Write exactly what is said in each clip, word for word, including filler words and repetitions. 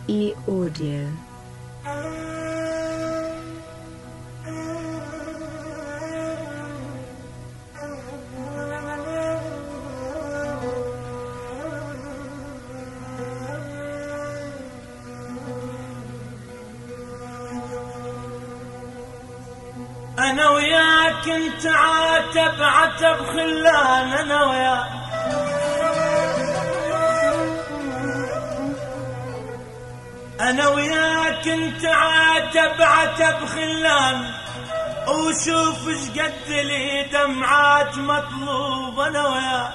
E Audio. أنا وياك انت عاتب عتب خلان، أنا وياك أنا وياك انت عاتب عتب خلان، وشوف اش قد لي دمعات مطلوب. أنا وياك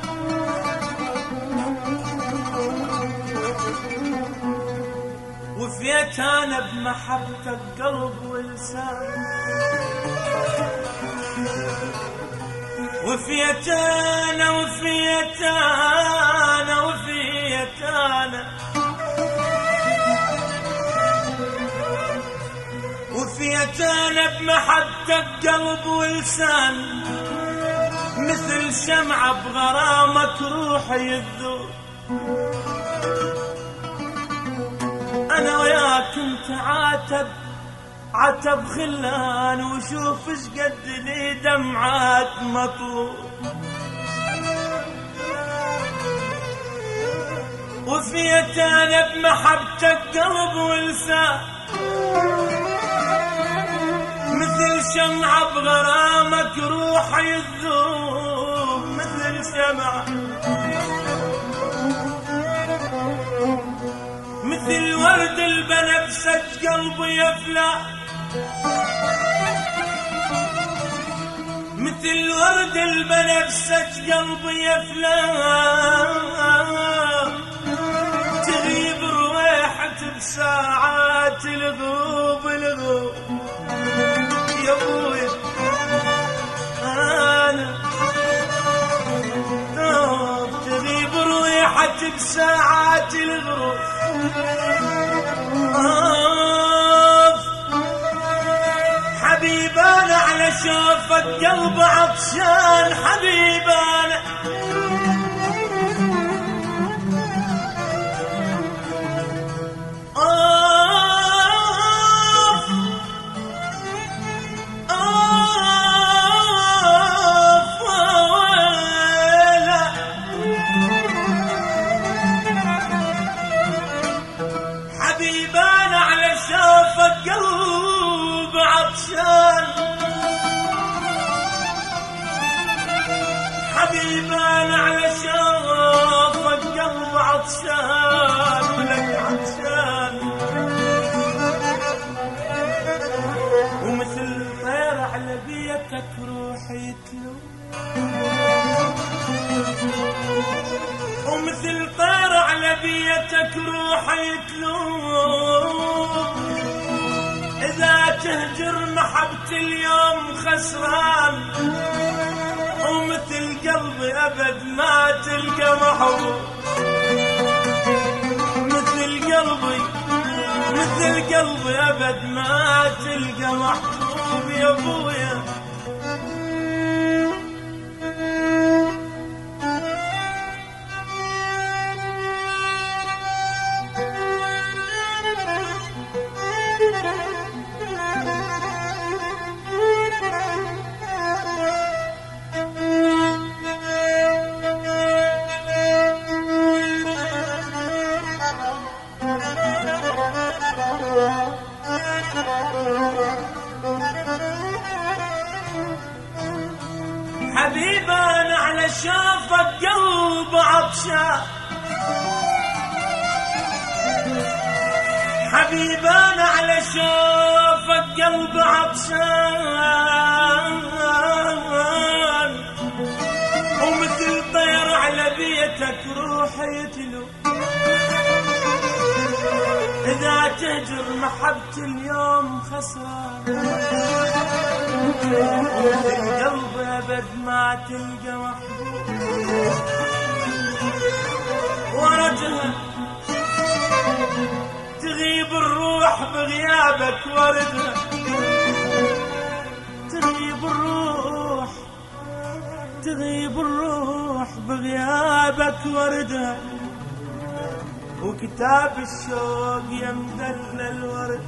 وفيت أنا بمحبتك قلب ولسان، وفيت أنا وفيت أنا وفيت أنا وفيت أنا بمحبتك قلب ولسان، مثل شمعة بغرامك روحي يذوب. أنا وياك انت عاتب عتب خلان، وشوف اش قد لي دمعات مطلوب. وفيت أنا بمحبتك قلب ولسان، مثل شمعة بغرامك روحي يذوب، مثل شمعة مثل ورد البنفسج قلبي يفلى، مثل ورد البنفسج قلبي يفلى، تغيب رويحة بساعات الغروب الغروب. يا ابوي انا تغيب رويحة بساعات الغروب. حبيب أنا على شوفك قلب عطشان، حبيب أنا قلب عطشان، حبيب أنا على شوفك قلب عطشان، ولك عطشان ومثل طير على بيتك روحي يتلو، ومثل طير على بيتك روحي يتلو. إذا تهجر محبة اليوم خسران، ومثل قلبي أبد ما تلقى محبوب. مثل قلبي مثل قلبي أبد ما تلقى محبوب. يا أبويا حبيب أنا على شوفك قلب عطشان، حبيب أنا على شوفك قلب عطشان، ومثل طير على بيتك روحي يتلو. إذا تهجر محبة اليوم خسران، ومثل قلبي أبد ما تلقى محبوب. وردها تغيب الروح بغيابك، وردها تغيب الروح تغيب الروح بغيابك، وردها وكتاب الشوق يمدل الورد،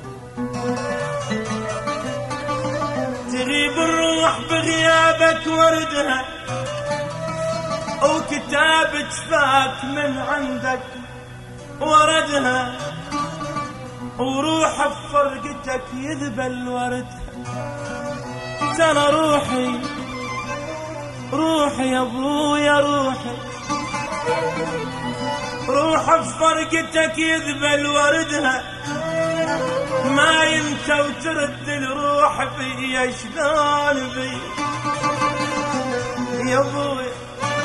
تغيب الروح بغيابك وردها، وكتاب جفاك من عندك وردها، وروح بفرقتك يذبل وردها. ترى روحي روحي يا ابويا روحي، روح بفرقتك يذبل وردها، ما ينسى وترد الروح فيا شلون بي يا ابويا.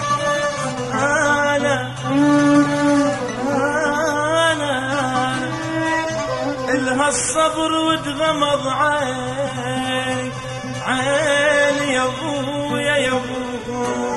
انا انا الها الصبر وتغمض عيني عيني يا ابويا يا ابويا.